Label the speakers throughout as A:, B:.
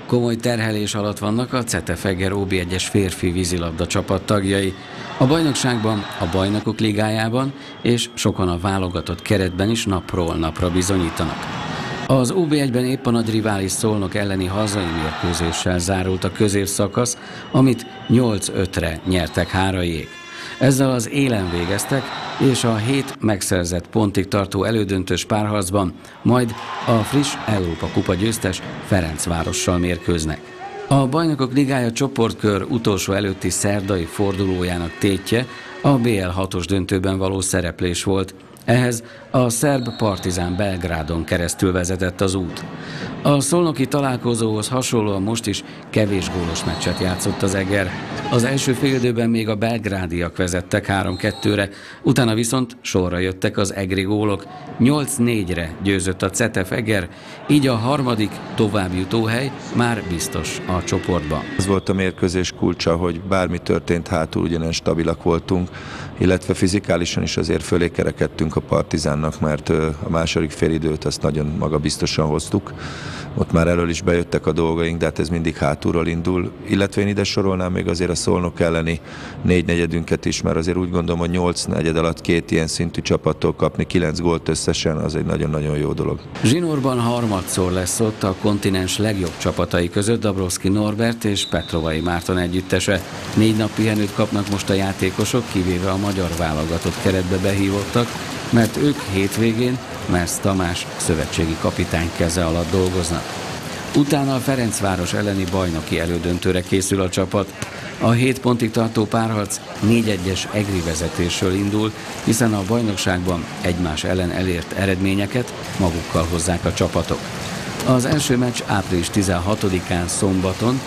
A: Komoly terhelés alatt vannak a Cetefeger OB1-es férfi vízilabda csapat tagjai. A bajnokságban, a Bajnokok Ligájában és sokan a válogatott keretben is napról napra bizonyítanak. Az OB1-ben épp a nagy rivális Szolnok elleni hazai mérkőzéssel zárult a középszakasz, amit 8-5-re nyertek háraék. Ezzel az élen végeztek, és a 7 megszerzett pontig tartó elődöntős párharcban majd a friss Európa-kupa győztes Ferencvárossal mérkőznek. A Bajnokok Ligája csoportkör utolsó előtti szerdai fordulójának tétje a BL 6-os döntőben való szereplés volt. Ehhez a szerb Partizán Belgrádon keresztül vezetett az út. A szolnoki találkozóhoz hasonlóan most is kevés gólos meccset játszott az Eger. Az első félidőben még a belgrádiak vezettek 3-2-re, utána viszont sorra jöttek az egri gólok. 8-4-re győzött a Cetefeger, így a harmadik továbbjutóhely már biztos a csoportban.
B: Ez volt a mérkőzés kulcsa, hogy bármi történt hátul, ugyanen stabilak voltunk, illetve fizikálisan is azért fölé kerekedtünk a Partizánnak, mert a második félidőt azt nagyon magabiztosan hoztuk. Ott már elől is bejöttek a dolgaink, de hát ez mindig hátulról indul. Illetve én ide sorolnám még azért a Szolnok elleni 4 negyedünket is, mert azért úgy gondolom, hogy 8 negyed alatt 2 ilyen szintű csapattól kapni 9 gólt összesen, az egy nagyon-nagyon jó dolog.
A: Zsinórban harmadszor lesz ott a kontinens legjobb csapatai között Dabrowski Norbert és Petrovai Márton együttese. 4 nap pihenőt kapnak most a játékosok, kivéve a magyar válogatott keretbe behívottak, mert ők hétvégén Mersz Tamás szövetségi kapitány keze alatt dolgoznak. Utána a Ferencváros elleni bajnoki elődöntőre készül a csapat. A 7 pontig tartó párharc 4-1-es egri vezetésről indul, hiszen a bajnokságban egymás ellen elért eredményeket magukkal hozzák a csapatok. Az első meccs április 16-án szombaton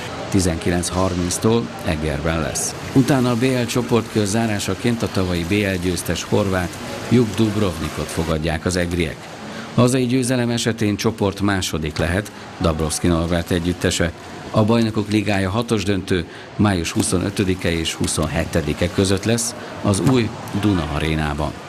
A: 19:30-tól Egerben lesz. Utána a BL csoportkör zárásaként a tavalyi BL győztes horvát Juk Dubrovnikot fogadják az egriek. Hazai győzelem esetén csoport második lehet Dabrowski Norbert együttese. A Bajnokok Ligája 6-os döntő május 25-e és 27-e között lesz az új Duna arénában.